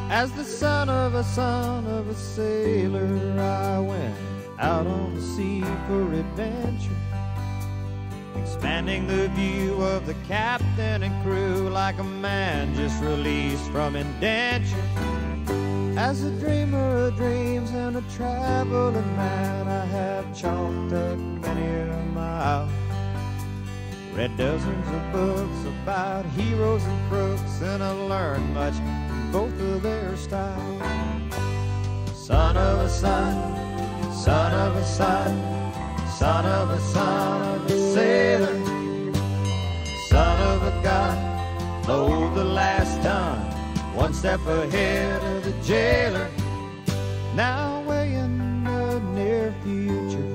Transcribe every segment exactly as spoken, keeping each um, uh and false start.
As the son of a son of a sailor, I went out on the sea for adventure, expanding the view of the captain and crew like a man just released from indenture. As a dreamer of dreams and a traveling man, I have chalked up many a mile, read dozens of books about heroes and crooks, and I learned much from both of their styles. Son of a son, son of a son, son of a son of a sailor, son of a god, load the last ton, one step ahead of the jailer. Now way in the near future,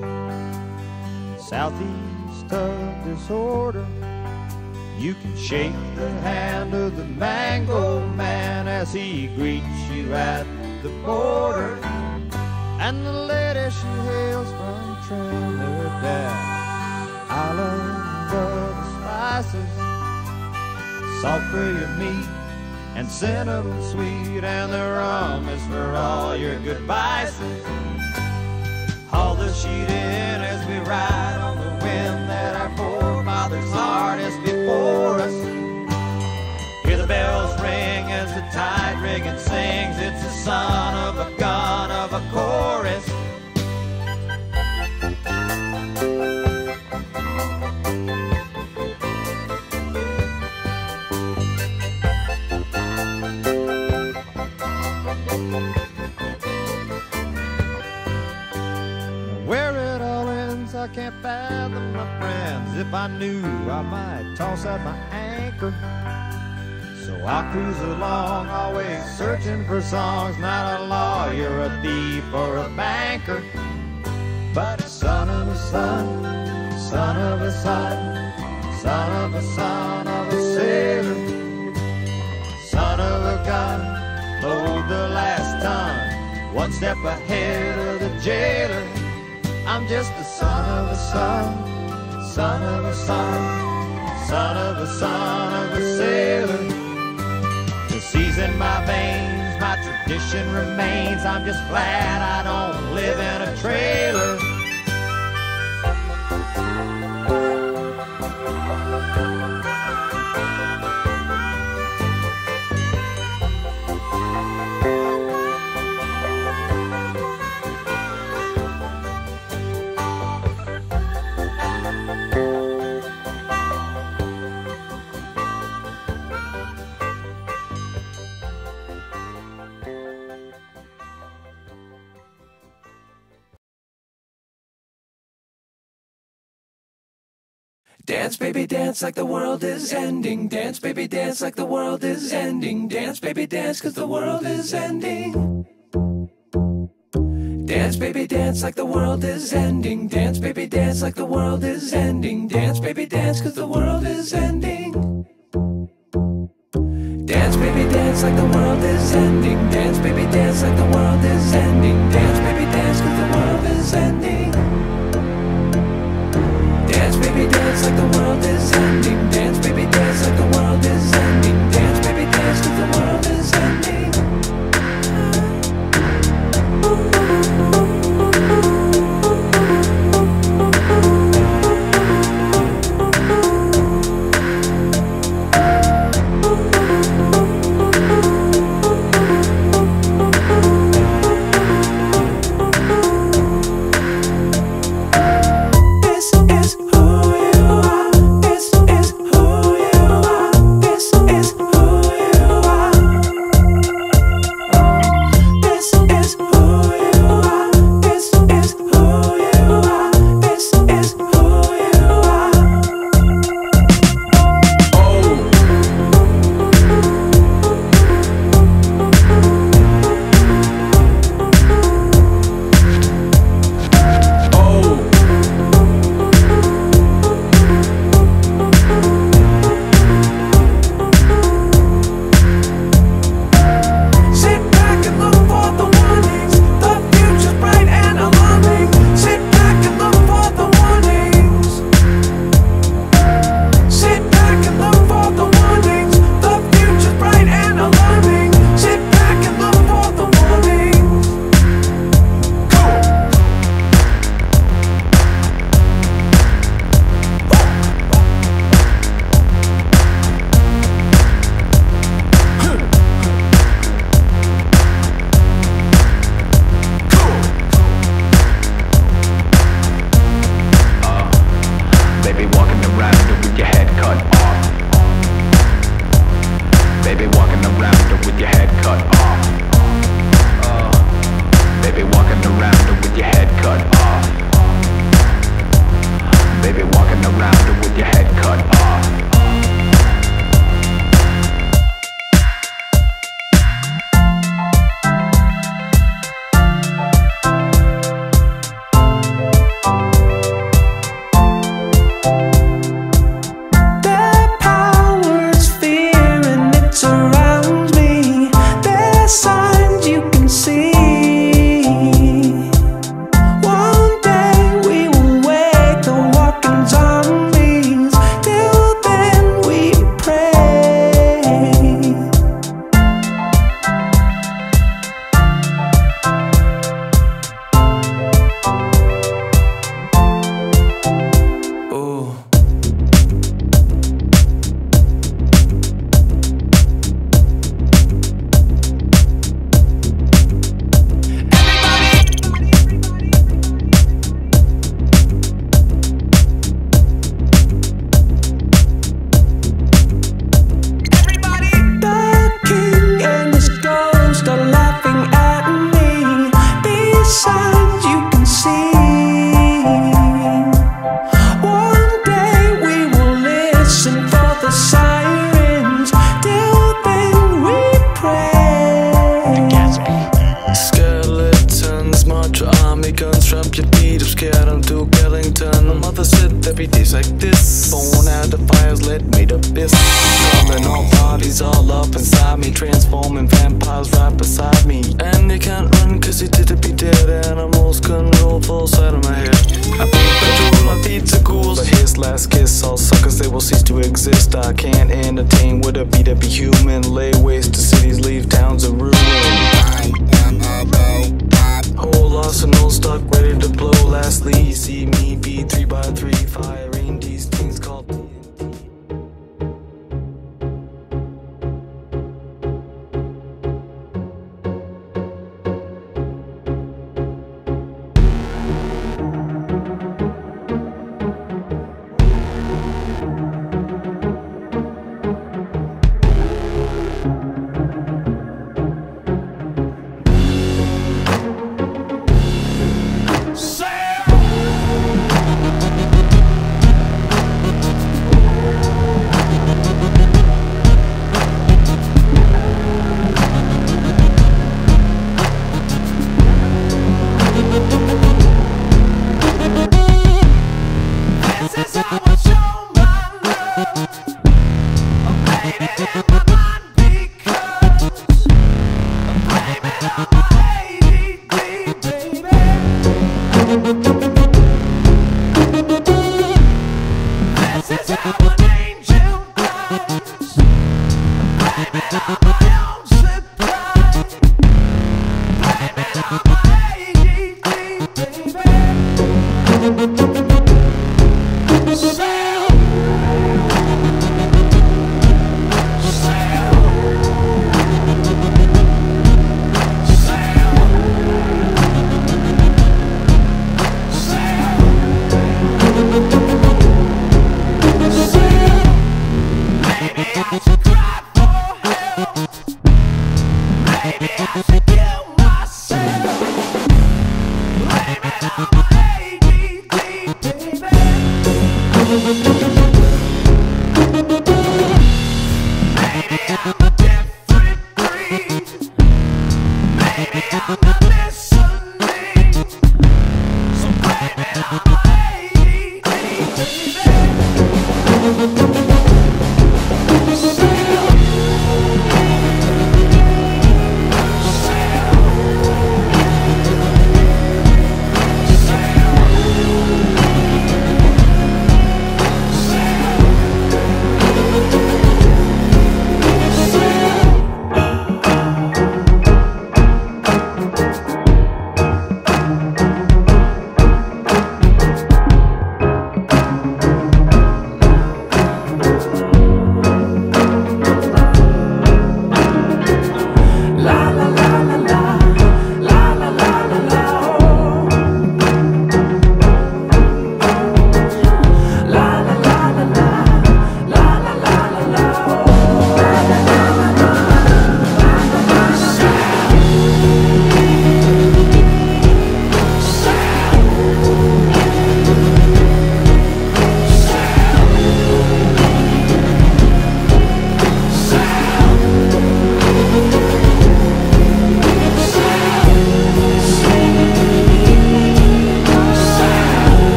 southeast of disorder, you can shake the hand of the mango man as he greets you at the border. And the lady she hails from Trinidad, island of the spices, salt for your meat and cinnamon sweet, and the rum is for all your good vices. Haul the sheet in as we ride on the wind that our forefathers harnessed before us. Hear the bells ring as the tide rigging sings, it's the son of a gun of a chorus. Where it all ends I can't fathom, my friends. If I knew, I might toss out my anchor. So I cruise along, always searching for songs, not a lawyer, a thief, or a banker, but a son of a son, son of a son, son of a son of a sailor, son of a gun, load the last ton, one step ahead of the jailer. I'm just the son of a son, son of a son, son of a son of a sailor. The sea's in my veins, my tradition remains. I'm just glad I don't live in a trailer. Dance, baby, dance like the world is ending. Dance, baby, dance like the world is ending. Dance, baby, dance, cause the world is ending. Dance, baby, dance like the world is ending. Dance, baby, dance like the world is ending. Dance, baby, dance, cause the world is ending. Dance, baby, dance like the world is ending. Dance, baby, dance like the world is ending. Dance, baby, dance, cause the world is ending. Dance, baby, dance like the world is ending. Dance, baby, dance like the world is ending. Dance, baby, dance cause the world is ending. This is who you are. with your head cut off. uh, Baby walking around with your head cut off. Baby walking around with your head cut off. Last kiss, all suckers, they will cease to exist. I can't entertain with a beat up be human. Lay waste to